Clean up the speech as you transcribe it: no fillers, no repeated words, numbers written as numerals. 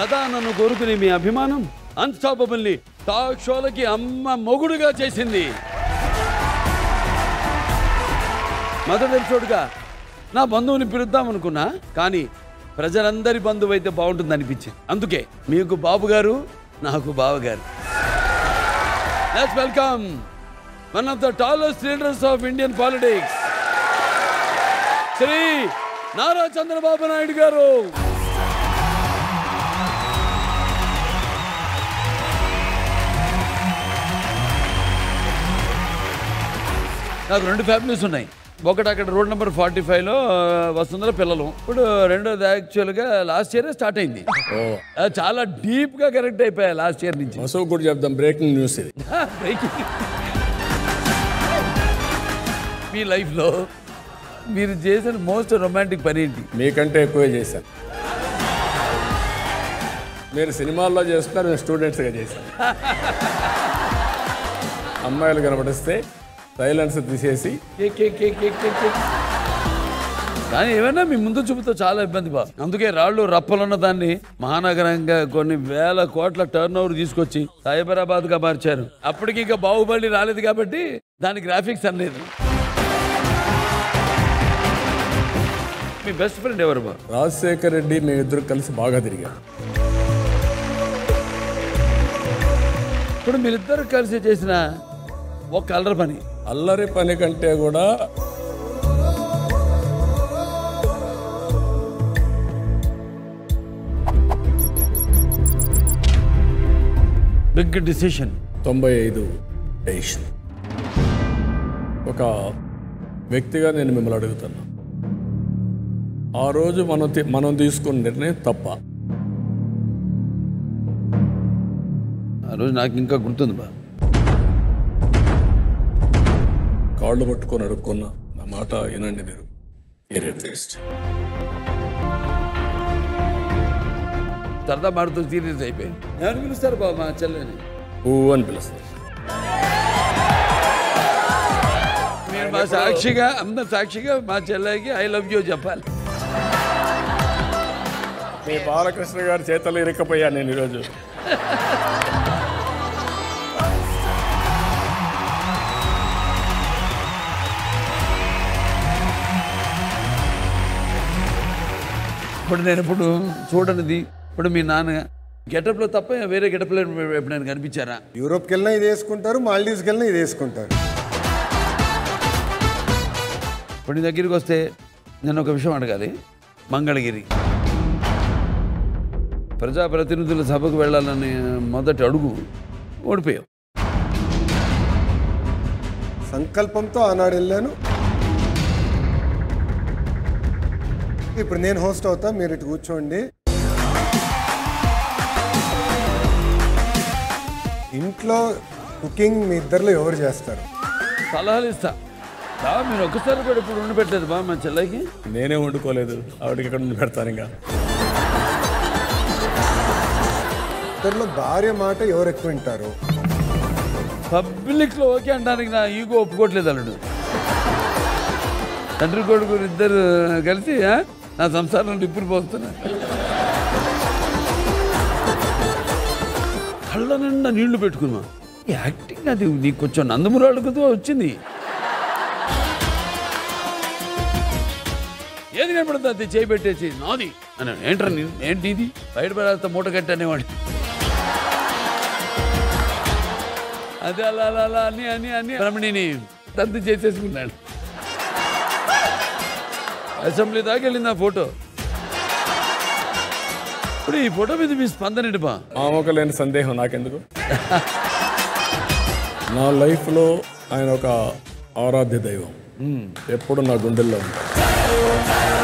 సదా నన్ను కోరుకునే మీ అభిమానం అన్స్టాపబుల్ని టాక్ షోలకి అమ్మ మొగుడుగా చేసింది. మొదటి ఎపిసోడ్గా నా బంధువుని పిలుద్దాం అనుకున్నా, కానీ ప్రజలందరి బంధువు అయితే బాగుంటుంది అనిపించింది. అందుకే మీకు బాబు గారు, నాకు బావగారు. Let's welcome one of the tallest leaders of Indian politics, Shri Nara Chandrababu Naidu గారు. నాకు 2 ఫ్యామిలీస్ ఉన్నాయి. ఒకటి అక్కడ రోడ్ నెంబర్ 45లో వస్తుందో పిల్లలు. ఇప్పుడు రెండోది యాక్చువల్గా లాస్ట్ ఇయర్ స్టార్ట్ అయింది. చాలా డీప్ గా కనెక్ట్ అయిపోయా లాస్ట్ ఇయర్ నుంచి. అసలు కూడా చెప్తాం, బ్రేకింగ్ న్యూస్ ఇది. మీ లైఫ్లో మీరు చేసిన మోస్ట్ రొమాంటిక్ పని ఏంటి? మీకంటే ఎక్కువే చేశాను. మీరు సినిమాల్లో చేస్తున్నారు, నేను స్టూడెంట్స్గా చేశాను. అమ్మాయిలు కనబడిస్తే సైలెన్స్ తీసేసి కానీ ఏమైనా మీ ముందు చూపుతో చాలా ఇబ్బంది బా. అందుకే రాళ్ళు రప్పలున్న దాన్ని మహానగరంగా కొన్ని వేల కోట్ల టర్న్ ఓవర్ తీసుకొచ్చి సైబరాబాద్ గా మార్చారు. అప్పటికి ఇంకా బాహుబలి రాలేదు కాబట్టి దాని గ్రాఫిక్స్ అనేది. మీ బెస్ట్ ఫ్రెండ్ ఎవరు బా? రాజశేఖర్ రెడ్డి, మేమిద్దరు కలిసి బాగా తిరిగారు. ఇప్పుడు మీరిద్దరు కలిసి చేసిన ఒక అల్లరి పని. అల్లరి పని కంటే కూడా బిగ్ డిసిషన్. 95 డెసిషన్. ఒక వ్యక్తిగా నేను మిమ్మల్ని అడుగుతున్నా, ఆ రోజు మనం తీసుకున్న నిర్ణయం తప్ప? ఆ రోజు నాకు ఇంకా గుర్తుంది బా. కాళ్ళు పట్టుకొని అడుక్కున్నా, నా మాట వినండి మీరు. సరదా మాడుతూ సీరియస్ అయిపోయింది. ఎవరు పిలుస్తారు బాబు మా చెల్లెని? అని పిలుస్తారు. మీరు మా సాక్షిగా, అందరు సాక్షిగా మా చెల్లెకి ఐ లవ్ యూ చెప్పాలి. మీ బాలకృష్ణ గారి చేతలు ఇరక్కపోయాను నేను ఈరోజు. ఇప్పుడు నేను చూడనిది, ఇప్పుడు మీ నాన్న గెటప్లో తప్ప వేరే గెటప్లో ఎప్పుడైనా కనిపించారా? యూరోప్కి వెళ్ళినా ఇది వేసుకుంటారు, మాల్డీవ్స్కి వెళ్ళినా ఇది వేసుకుంటారు. ఇప్పుడు నీ దగ్గరికి వస్తే నేను ఒక విషయం అడగాలి. మంగళగిరి ప్రజాప్రతినిధుల సభకు వెళ్ళాలని మొదటి అడుగు ఓడిపోయావు. సంకల్పంతో ఆనాడు వెళ్ళాను. ఇప్పుడు నేను హోస్ట్ అవుతా, మీరు ఇటు కూర్చోండి. ఇంట్లో కుకింగ్ మీ ఇద్దరిలో ఎవరు చేస్తారు? సలహాలు ఇస్తా. మీరు ఒక్కసారి కూడా ఇప్పుడు ఉండి పెట్టలేదు బా మా చెల్లెకి. నేనే వండుకోలేదు, ఆవిడకి ఇక్కడ ఉండి పెడతాను. ఇంకా ఇద్దరిలో భార్య మాట ఎవరు ఎక్కువ వింటారు? పబ్లిక్లో ఓకే అంటానికి నా ఈగో ఒప్పుకోవట్లేదు. అల్లుడు తండ్రి కొడుకు ఇద్దరు కలిసి నా సంసారం నిప్పులు పోతున్నా. కళ్ళ నిండా నీళ్లు పెట్టుకున్నా. యాక్టింగ్ అది నీకు కొంచెం నందమూరాడుకుతో వచ్చింది. ఏది కనపడుతుంది అది చేయి పెట్టేసి నాది అని. ఏంటి ఇది బయట పడేస్తా మూట కట్టి అనేవాడు. అదే అలా అలా అలా అని అని అని రమణిని తంతి చేసేసుకున్నాడు. అసెంబ్లీ దాకా వెళ్ళింది ఆ ఫోటో. ఇప్పుడు ఈ ఫోటో మీద మీ స్పందన ఏంటి బా? మామూలు లేని సందేహం నాకెందుకు. నా లైఫ్లో ఆయన ఒక ఆరాధ్య దైవం, ఎప్పుడు నా గుండెల్లో ఉంటాడు.